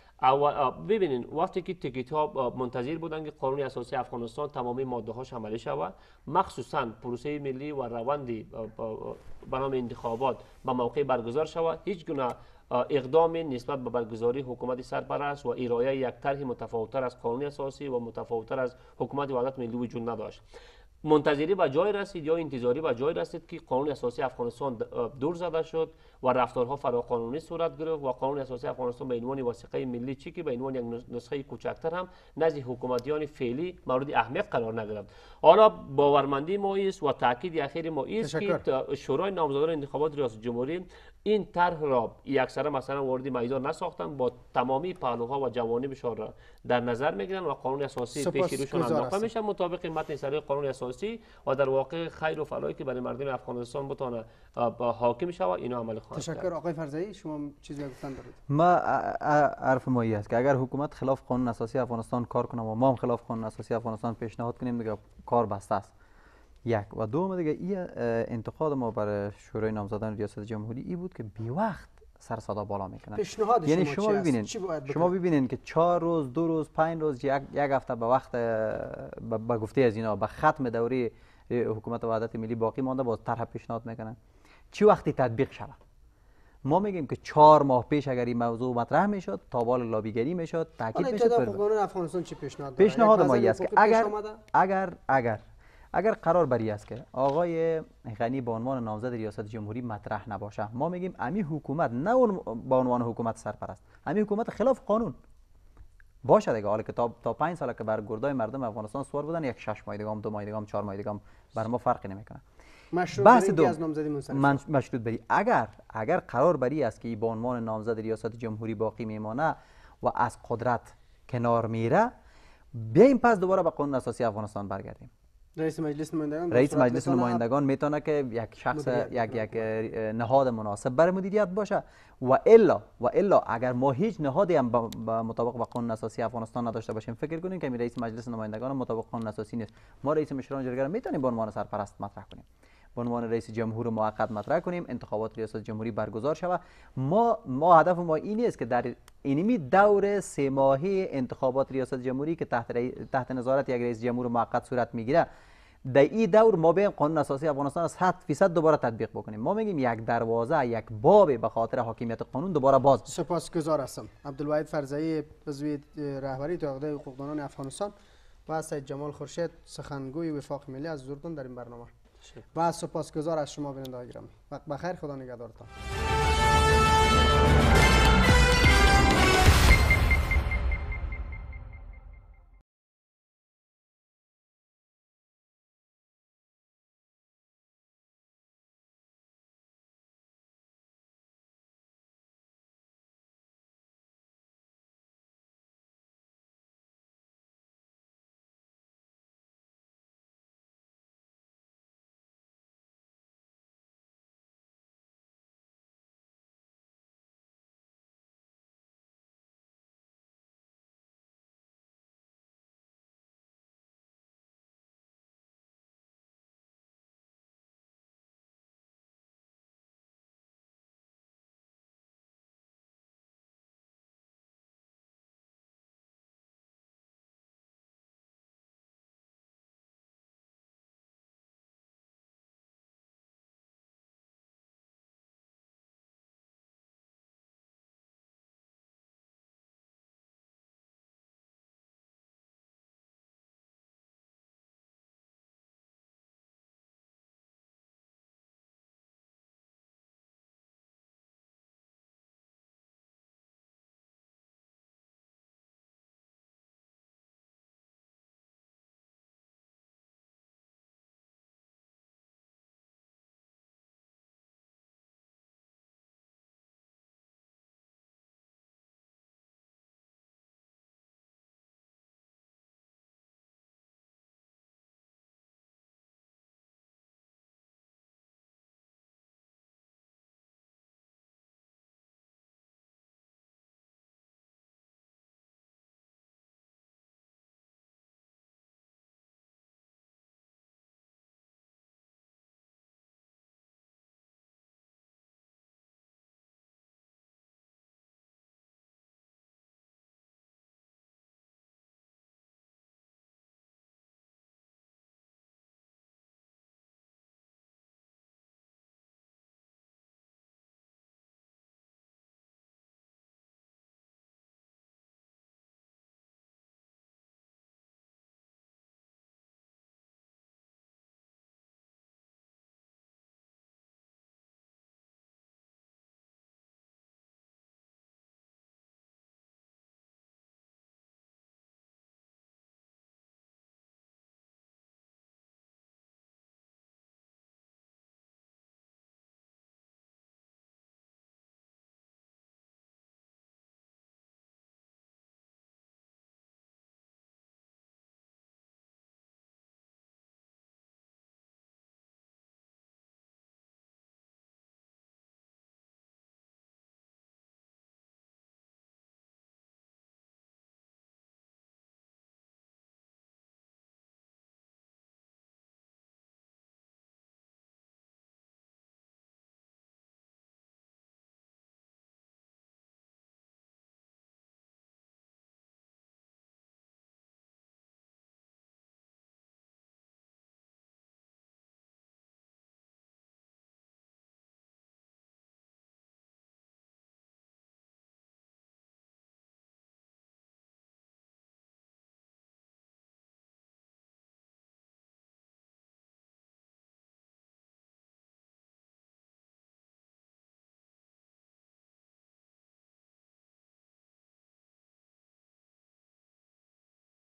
ببینید، وقتی که تیکیت ها منتظر بودن که قانون اساسی افغانستان تمامی ماده هاش عملی شود، مخصوصا پروسه ملی و روندی به نام انتخابات به موقع برگزار شود، هیچ گونه اقدام نسبت به برگزاری حکومت سرپرست و ارائه یک طرح متفاوت‌تر از قانون اساسی و متفاوت‌تر از حکومت وحدت ملی وجود نداشت. منتظری به جای رسید یا انتظاری به جای رسید که قانون اساسی افغانستان دور زده شد و رفتارها فراقانونی صورت گرفت و قانون اساسی افغانستان به عنوان وثیقه ملی چی که به عنوان یک نسخه کوچکتر هم نزد حکومتیان فعلی مورد اهمیت قرار نگرفت. حالا باورمندی ما است و تاکید اخیر ما است که شورای نامزدان انتخابات ریاست جمهوری این طرح را یکسره مثلا وارد میدان نساختن، با تمامی پهلوها و جوانبشان را در نظر میگیرن و قانون اساسی پیش روشان انداخته میشه مطابق متن صریح قانون اساسی و در واقع خیر و فلاحی که برای مردم افغانستان بتونه حاکم شود اینا عمل خواهد کرد. تشکر. آقای فرزایی شما چیزی گفتن دارید؟ ما حرف ما است که اگر حکومت خلاف قانون اساسی افغانستان کار کنه و ما هم خلاف قانون اساسی افغانستان پیشنهاد کنیم دیگه کار بسته است. یک و دوم دیگه این انتقاد ما برای شورای نامزدان ریاست جمهوری ای بود که بی وقت سر صدا بالا میکنن. پیشنهاد یعنی شما ببینید شما ببینید که 4 روز 2 روز 5 روز یک هفته به وقت به گفته از اینا به ختم دوره حکومت وحدت ملی باقی مانده باز طرح پیشنهاد میکنن چی وقتی تطبیق شود. ما میگیم که 4 ماه پیش اگر این موضوع مطرح میشد تابال لابیگری میشد تاکید میشد. قانون افغانستان چی پیشنهاد ما است که اگر قرار بری است که آقای غنی به عنوان نامزد ریاست جمهوری مطرح نباشه، ما میگیم امی حکومت نه اون به عنوان حکومت سرپرست، امی حکومت خلاف قانون باشه دیگه. حالا که تا 5 سال که بر گردای مردم افغانستان سوار بودن، یک 6 ماه دیگه 2 ماه دیگه 4 ماه دیگه بر ما فرقی نمیکنه. بحث دو از نامزدی منصرف مشروط بری اگر قرار بری است که به عنوان نامزد ریاست جمهوری باقی میمانه و از قدرت کنار میره، بیایم پس دوباره به قانون اساسی افغانستان برگردیم. رئیس مجلس نمایندگان میتونه که یک شخص یک نهاد مناسب برای مدیریت باشه و الا اگر ما هیچ نهادی هم مطابق با قانون اساسی افغانستان نداشته باشیم، فکر کنیم که رئیس مجلس نمایندگان مطابق قانون اساسی نیست. ما رئیس مشران جرگه میتونیم به عنوان سرپرست مطرح کنیم، به عنوان رئیس جمهور موقت مطرح کنیم، انتخابات ریاست جمهوری برگزار شود. ما هدف ما این است که در اینمی دور 3 ماهه انتخابات ریاست جمهوری که تحت نظارت یک رئیس جمهور موقت صورت میگیره، در این دور ما به قانون اساسی افغانستان از 100% دوباره تطبیق بکنیم. ما میگیم یک دروازه، یک باب به خاطر حاکمیت قانون دوباره باز. سپاسگزار هستم. عبدالواحد فرزایی عضو رهبری اتحادیه حقوقدانان افغانستان و سید جمال خورشید سخنگوی وفاق ملی از اردن در این برنامه. و سپاسگزار از شما بینندگان گرامی. وقت بخیر، خدا نگهدارتان.